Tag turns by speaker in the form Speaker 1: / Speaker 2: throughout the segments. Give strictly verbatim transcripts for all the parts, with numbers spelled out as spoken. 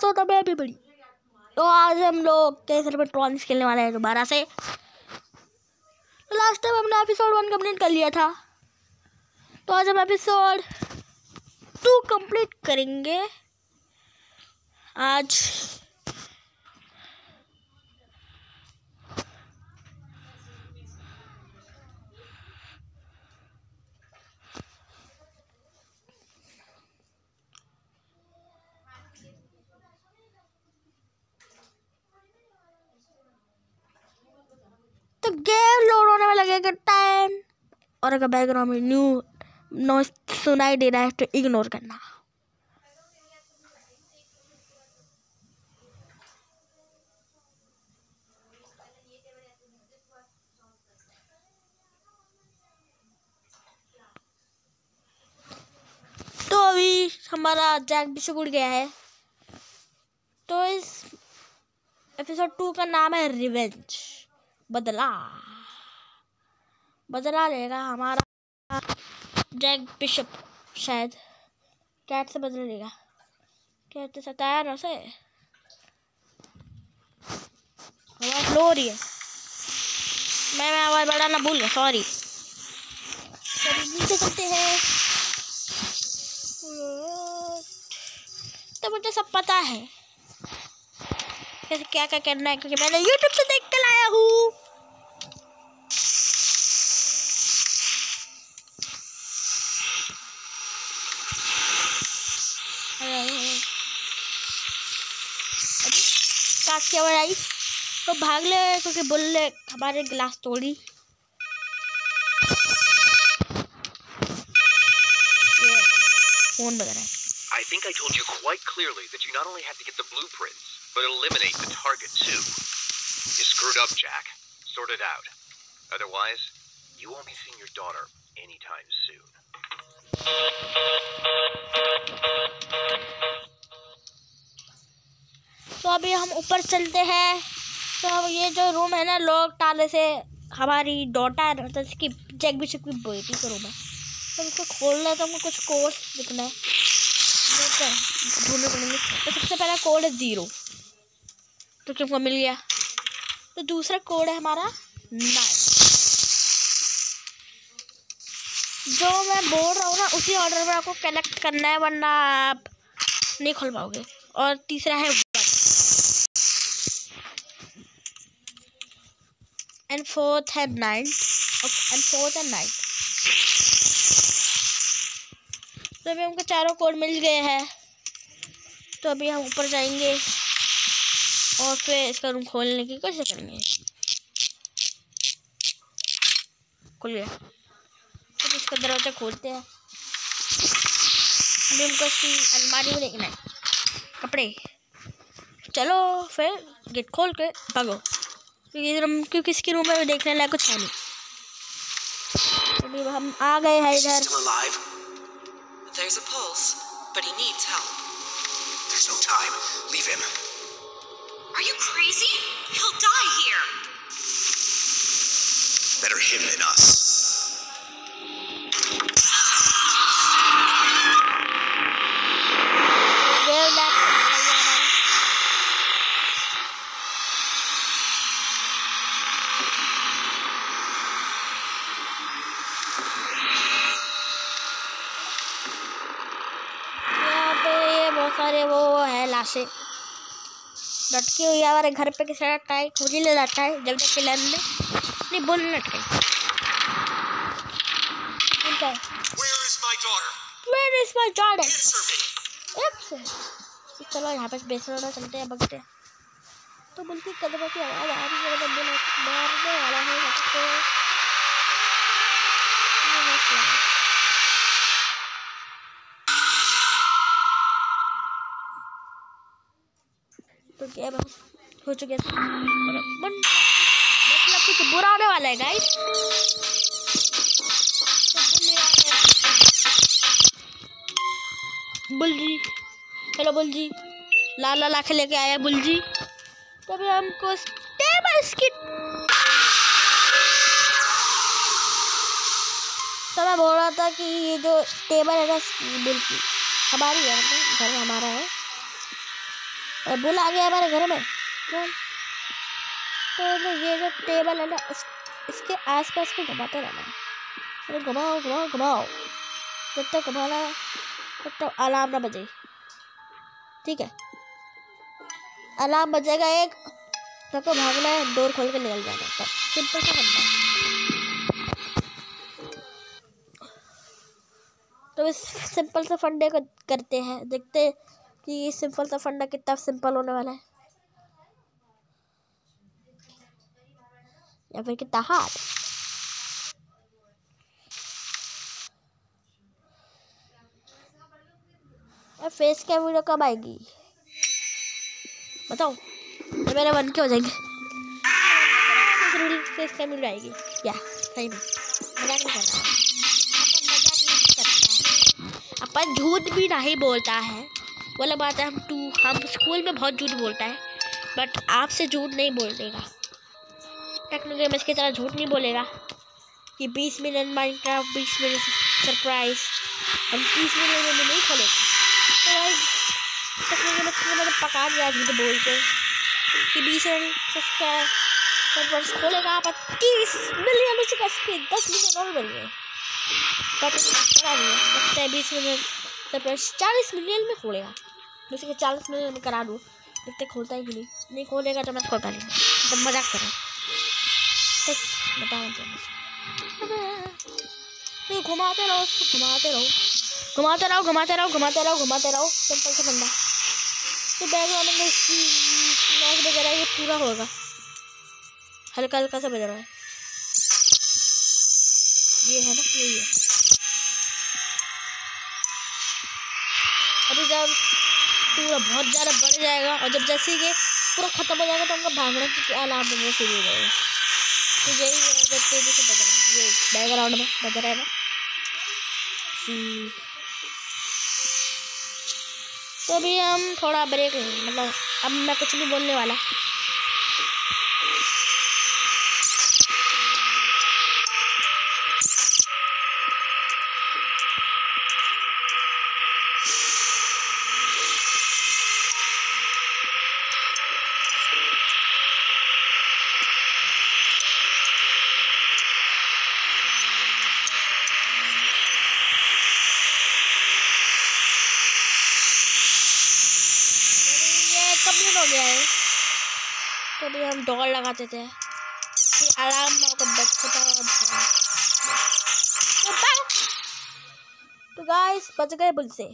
Speaker 1: तो तब मैं भी बड़ी। तो आज हम लोग कैसे में ट्रॉन्स खेलने वाले हैं दोबारा से। तो लास्ट टाइम हमने एपिसोड वन कंप्लीट कर लिया था, तो आज हम एपिसोड टू कंप्लीट करेंगे आज। तो गेम लोड होने में लगेगा टाइम, और अगर बैकग्राउंड में न्यू नॉइस सुनाई दे रहा है तो इग्नोर करना। तो अभी हमारा जैक बिशप उड़ गया है। तो इस एपिसोड टू का नाम है रिवेंज, बदला। बदला लेगा हमारा जैक बिशप, शायद कैट से बदला लेगा। कैट तो सताया ना उसे, आवाज लो हो रही है। मैं मैं आवाज बढ़ाना भूल गया, सॉरी। नीचे चलते हैं। तो मुझे सब पता है कैसे क्या क्या करना है, क्योंकि मैंने यूट्यूब से देख कर लाया हूँ। काश क्या बढ़ाई तो भाग ले, क्योंकि बुल्ले हमारे गिलास तोड़ी। ये फोन बज रहा है।
Speaker 2: I think I told you quite clearly that you not only have to get the blueprints, but eliminate the target too. You screwed up, Jack. Sort it out. Otherwise, you won't be seeing your daughter anytime soon.
Speaker 1: तो अभी हम ऊपर चलते हैं। तो ये जो room है ना, लोग ताले से हमारी डॉटर मतलब इसकी जैक बिशप की बेटी का रूम है। तो उसको खोलना है, तो हमको कुछ कोड लिखना है, ढूंढने पड़ेंगे। तो सबसे पहला कोड है जीरो, तो तुमको मिल गया। तो दूसरा कोड है हमारा नाइन। जो मैं बोल रहा हूँ ना, उसी ऑर्डर में आपको कनेक्ट करना है, वरना आप नहीं खोल पाओगे। और तीसरा है वन, एंड फोर्थ है नाइन, एंड फोर्थ है नाइन। तो अभी हमको चारों कोड मिल गए हैं। तो अभी हम ऊपर जाएंगे और फिर इसका रूम खोलने की कोशिश करेंगे। खुल गया। तो इसका दरवाजा खोलते हैं। अभी हमको इसकी अलमारी में देखना है कपड़े। चलो फिर गेट खोल के भागो, क्योंकि क्योंकि इसकी रूम में देखने लायक कुछ है नहीं। अभी हम आ गए हैं इधर।
Speaker 3: There's a pulse, but he needs help.
Speaker 2: There's no time. Leave him.
Speaker 3: Are you crazy? He'll die here.
Speaker 2: Better him than us.
Speaker 1: सारे वो है लाशें लटकी हुई है हमारे घर पे। किसी टाइट मुझे ले जाता है जब तक लैंड में नहीं बोल लटके।
Speaker 2: Where is my daughter?
Speaker 1: Where is my daughter?
Speaker 2: Answer me.
Speaker 1: एक से चलो यहाँ पे बेसना चलते हैं, बगते हैं। तो बोलती कदमों की आवाज़ आ रही है, बंदे मारने वाला है। तो गेम हो चुके थे, मतलब कुछ बुरा होने वाला है guys. Bull ji, hello bull ji, लाल लाल आँखें लेके आया बुल जी। तो अभी हमको टेबल स्किट, तो मैं बोल रहा था कि ये जो टेबल है ना बुल की हमारी है, मतलब घर में हमारा है। और बुल आ गया हमारे घर में। तो ये जो टेबल है ना, इस, इसके आसपास में घुमाते रहना है। अरे घुमाओ घुमाओ घुमाओ, जब तक घुमाना तब तक अलार्म ना बजे। ठीक है, अलार्म बजेगा एक, तब तो भागना है, डोर खोल के निकल जाना है, बस सिंपल सा बनता है। तो इस सिंपल सा फंडे को करते हैं, देखते हैं कि सिंपल सा फंडा कितना सिंपल होने वाला है या फिर कितना हार्ड। फेस कैम वीडियो कब आएगी बताओ, तो मेरे वन के हो जाएंगे। फेस कैम वीडियो आएगी या सही में, मजाक नहीं कर रहा है अपन, झूठ भी नहीं बोलता है। बोला बात है, हम टू हम स्कूल में बहुत झूठ बोलता है, बट आपसे झूठ नहीं बोलेगा। टेक्नो गेमर्स की तरह झूठ नहीं बोलेगा कि बीस मिलियन माइनक्राफ्ट, बीस मिलियन सरप्राइज, हम तीस मिलियन में नहीं खोलेगा। तो भाई टेक्नो गेमर्स की मतलब पका दिया झूठ बोल के कि बीस मिलियन सरप्राइज खोलेगा, पर तीस मिलियन उसी का स्पीड दस मिलियन और बन गए। बट पता नहीं है, लगता है बीस मिलियन सरप्राइज चालीस मिलियन में खोलेगा, उसी के चालीस मिलियन में करा दूँ। देखते खोलता है कि नहीं, नहीं खोलेगा तो मैं खोलता नहीं, तो मजाक कर रहा हूँ। बताओ तो घुमाते रहो उसको, घुमाते रहो घुमाते रहो घुमाते रहो घुमाते रहो घुमाते रहो सिंपल से बंदा। तो बैकग्राउंड में नॉइज़ बज रहा है, ये पूरा होगा, हल्का हल्का सा बज रहा है, ये है ना, यही है। अभी जब पूरा बहुत ज़्यादा बढ़ जाएगा और जब जैसे ही ये पूरा ख़त्म हो जाएगा तो हमको भागने की अलार्म बजना शुरू हो जाएगा। तो यही है, जब तेजी से बज रहा है, ये बैकग्राउंड में बज रहा है ना। तो अभी हम थोड़ा ब्रेक लेंगे, मतलब अब मैं कुछ नहीं बोलने वाला। कंप्लीट हो गया है। तो अभी हम दौड़ लगाते थे कि अलार्म ना को बचता। तो गाइस बच गए बुल से,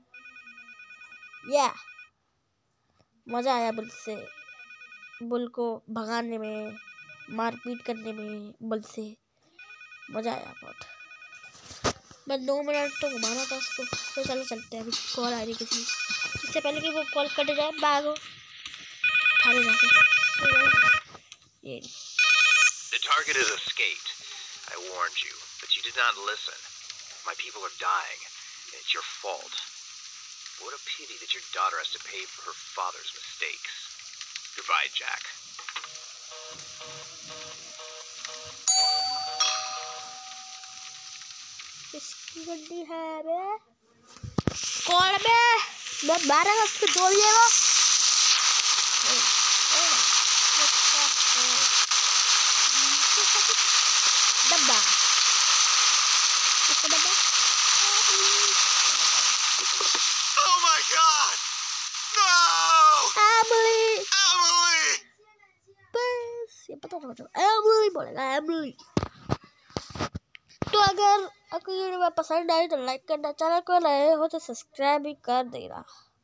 Speaker 1: या मज़ा आया बुल से, बुल को भगाने में, मारपीट करने में, बुल से मज़ा आया बहुत। बस दो मिनट तो घुमाना था उसको। तो चलो चलते हैं, अभी कॉल आ रही किसी, इससे पहले कि वो कॉल कट जाए भागो उठाने जाके। ये
Speaker 2: The target has escaped. I warned you, but you did not listen. My people are dying, and it's your fault. What a pity that your daughter has to pay for her father's mistakes. Goodbye, Jack.
Speaker 1: किसकी गड्डी है बे? कौन बे? मैं बारह अगस्त को जोड़िएगा। डब्बा, इसका डब्बा।
Speaker 2: Oh my God! No!
Speaker 1: Emily,
Speaker 2: Emily!
Speaker 1: बस ये पता था मुझे, Emily बोलेगा, Emily। तो अगर आपको ये वीडियो पसंद आई तो लाइक करना, चैनल को नए हो तो सब्सक्राइब भी कर देना।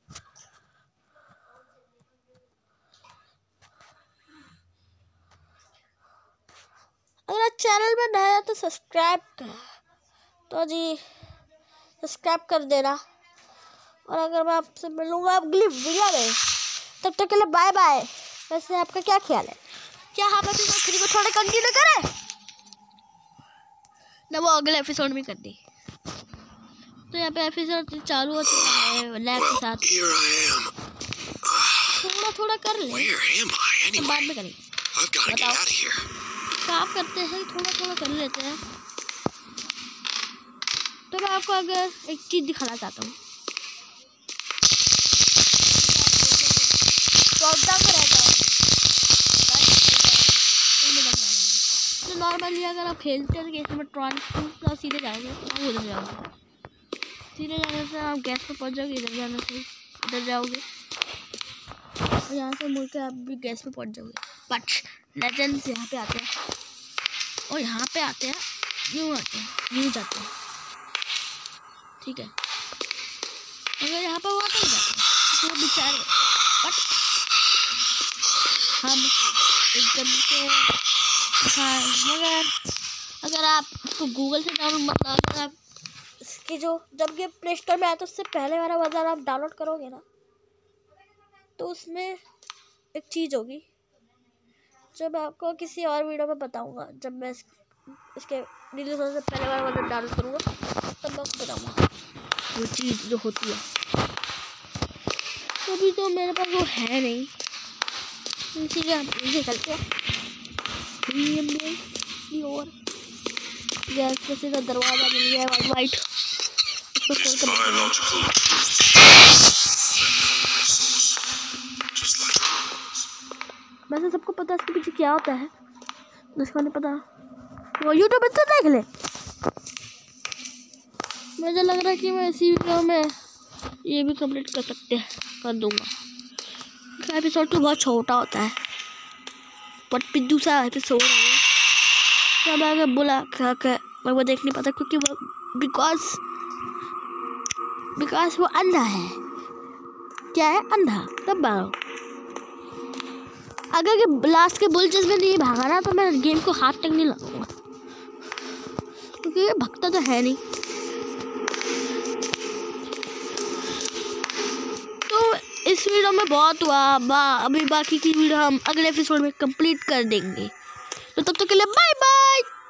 Speaker 1: अगर आप चैनल में नया तो सब्सक्राइब कर, तो जी सब्सक्राइब कर देना। और अगर मैं आपसे मिलूँगा अगली वीडियो में, तब तक के लिए बाय बाय। वैसे आपका क्या ख्याल है, क्या हम एपिसोड थ्री को थोड़ा कंटिन्यू करें ना, वो अगले एपिसोड में कर दी। तो यहाँ पे एपिसोड चालू हो चुका है लैब के साथ, थोड़ा थोड़ा कर ले, तो बाद में करेंगे। बताओ काम करते हैं, थोड़ा थोड़ा कर लेते हैं। तो मैं आपको अगर एक चीज़ दिखाना चाहता हूँ, नॉर्मली अगर आप खेलते हैं तो गैस में ट्रांसफर तो सीधे जाओगे और उधर जाओगे, सीधे जाने से आप गैस पे पहुंच जाओगे, इधर जाने से इधर जाओगे और यहाँ से मुड़ के आप भी गैस पे पहुंच जाओगे। बट लेजेंड्स यहाँ पे आते हैं और यहाँ पे आते हैं, यूँ आते हैं, यूँ जाते हैं, ठीक है। अगर यहाँ पर वो आते जाते हैं तो बेचारे, बट हम एकदम से हाँ, मगर अगर आप इसको गूगल से डाउनलोड मत ना, अगर आप इसकी जो जब ये प्ले स्टोर में आया तो उससे पहले वाला वर्जन आप डाउनलोड करोगे ना तो उसमें एक चीज़ होगी जो मैं आपको किसी और वीडियो में बताऊंगा। जब मैं इस, इसके रिलीज होने से पहले वाला वर्जन डाउनलोड करूँगा तब मैं आपको बताऊँगा वो चीज़ जो होती है। तो अभी तो मेरे पास वो है नहीं, इसीलिए हम इसे करते हैं और गैस का सीधा दरवाज़ा मिल गया है वाइट, उसको खोल वैसे सबको पता है इसके पीछे क्या होता है, जिसको नहीं पता वो यूट्यूब पे देख ले। मुझे लग रहा है कि मैं इसी वीडियो में ये भी कंप्लीट कर सकते हैं, कर दूंगा। एपिसोड तो बहुत छोटा होता है बट फिर दूसरा एपिसोड है तो मैं अगर बोला क्या क्या मैं वो देख नहीं पाता क्योंकि वो बिकॉज बिकॉज वो अंधा है। क्या है? अंधा। तब भागो, अगर के लास्ट के बुलचेस में नहीं भागा ना तो मैं गेम को हाथ तक नहीं लगाऊंगा क्योंकि ये भगता तो है नहीं। तो इस वीडियो में बहुत हुआ, बा अभी बाकी की वीडियो हम अगले एपिसोड में कंप्लीट कर देंगे। तो तब तक के लिए बाय बाय।